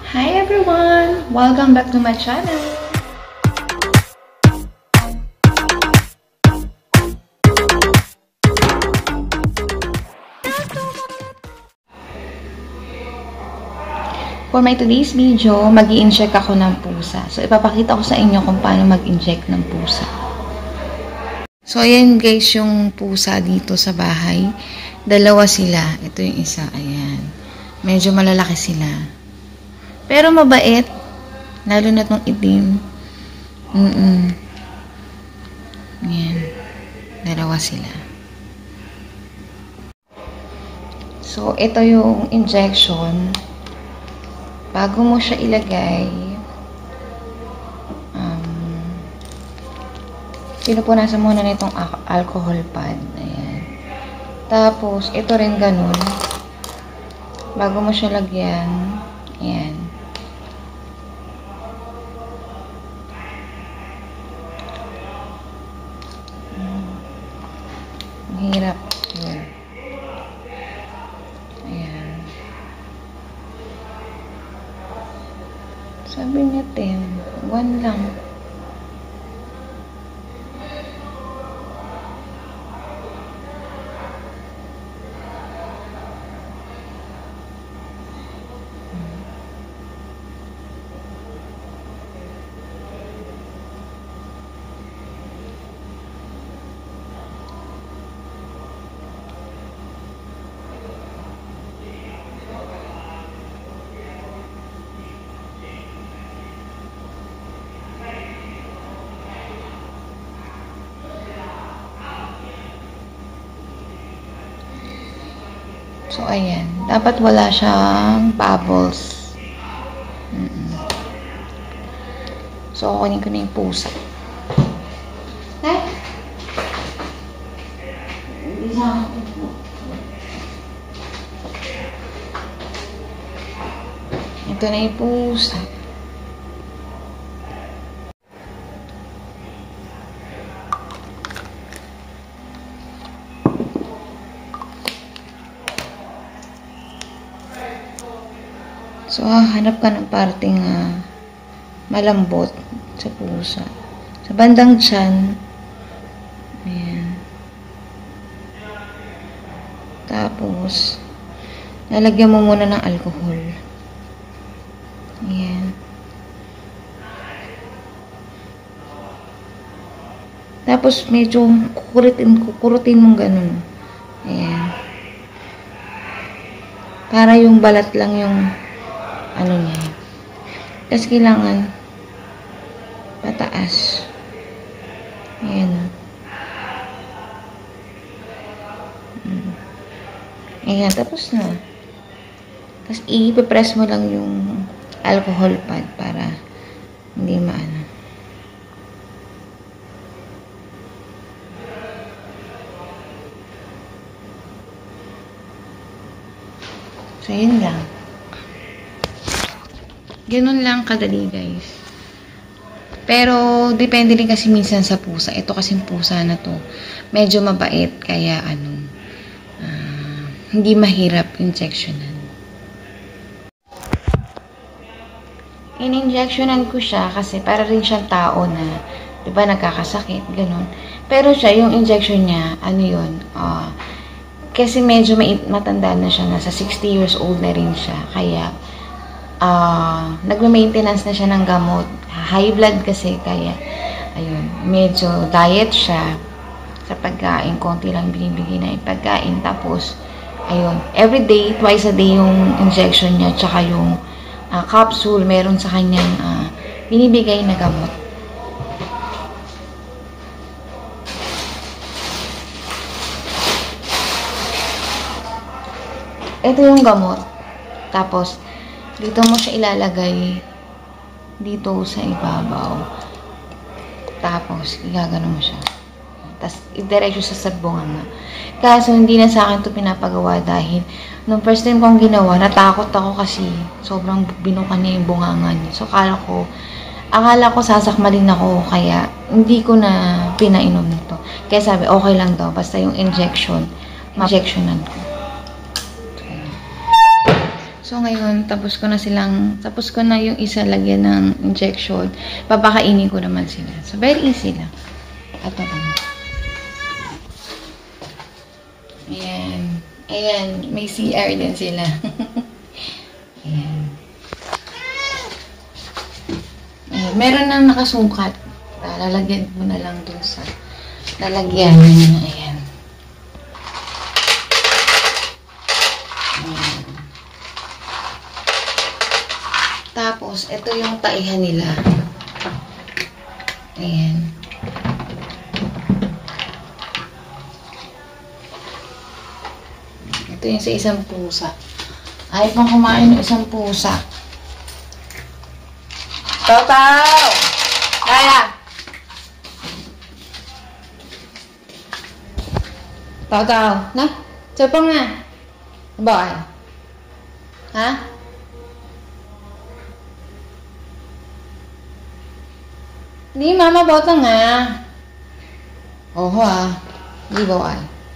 Hi everyone! Welcome back to my channel! For my today's video, mag-i-inject ako ng pusa. So, ipapakita ko sa inyo kung paano mag-inject ng pusa. So, ayan guys yung pusa dito sa bahay. Dalawa sila. Ito yung isa. Ayan. Medyo malalaki sila. Pero mabait. Lalo na itong itim. Ayan. Dalawa sila. So, ito yung injection. Bago mo siya ilagay, pinupunasan muna nitong alcohol pad. Ayan. Tapos, ito rin ganun. Bago mo siya lagyan, ayan. Mahirap. Yun. Ayan. Sabi niya 10. 1 lang. So, ayan. Dapat wala siyang bubbles. So, kukunin ko na yung pusa. Okay? Ito na yung pusa. So, hanap ka ng parting malambot sa pusa. Sa bandang tiyan. Ayan. Tapos, lalagyan mo muna ng alcohol. Ayan. Tapos, medyo kukurutin mong ganun. Ayan. Para yung balat lang yung ano niya. Tapos kailangan pataas. Ayan. Ayan, tapos na. Tapos ipipress mo lang yung alcohol pad para hindi maano. So, yun lang. Ganun lang kadali, guys. Pero, depende rin kasi minsan sa pusa. Ito kasing pusa na to, medyo mabait. Kaya, hindi mahirap injectionan. In-injectionan ko siya kasi para rin siyang tao na, di ba, nagkakasakit, ganun. Pero siya, yung injection niya, kasi medyo matanda na siya, nasa 60 years old na rin siya. Kaya, nagme-maintenance na siya ng gamot. High blood kasi, kaya, ayun, medyo diet siya sa pagkain. Konti lang binibigay na yung pagkain. Tapos, ayun, everyday, twice a day yung injection niya, tsaka yung capsule, meron sa kanyang binibigay na gamot. Ito yung gamot. Tapos, dito mo siya ilalagay dito sa ibabaw. Tapos, igagano mo siya. Tapos, idiretso sa bunganga. Kaso, hindi na sa akin ito pinapagawa dahil nung first time kong ginawa, natakot ako kasi sobrang binukan niya yung bunganga niya. So, akala ko sasakmalin ako, kaya hindi ko na pinainom nito. Kaya sabi, okay lang daw. Basta yung injectionan ko. So, ngayon, tapos ko na yung isa lagyan ng injection. Papakainin ko naman sila. So, very easy lang. Ito lang. Ayan. Ayan. May CR din sila. Ayan. Ayan. Meron nang nakasukat. Lalagyan ko na lang dun sa lalagyan. Ayan. Ayan. Tapos, ito yung taihan nila. Ayan. Ito yung sa isang pusa. Ayaw pang kumain ng isang pusa. Tataw! Kaya! Tataw! Na? Sapa nga. Bakit? Ha? Di, mama, bota nga. Oho, Di ba,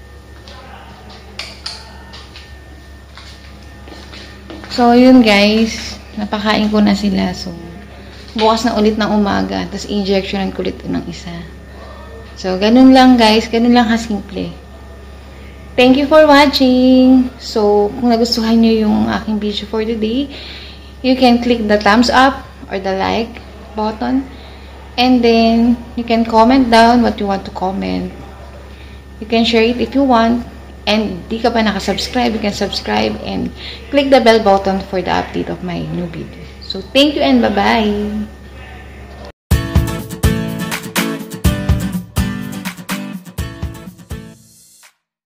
So, yun guys. Napakain ko na sila. So, bukas na ulit ng umaga. Tapos, injectionan ko ulit ng isa. So, ganun lang guys. Ganun lang kasimple. Thank you for watching. So, kung nagustuhan nyo yung aking video for today, you can click the thumbs up or the like button. And then, you can comment down what you want to comment. You can share it if you want. And di ka pa nakasubscribe, you can subscribe and click the bell button for the update of my new video. So, thank you and bye-bye!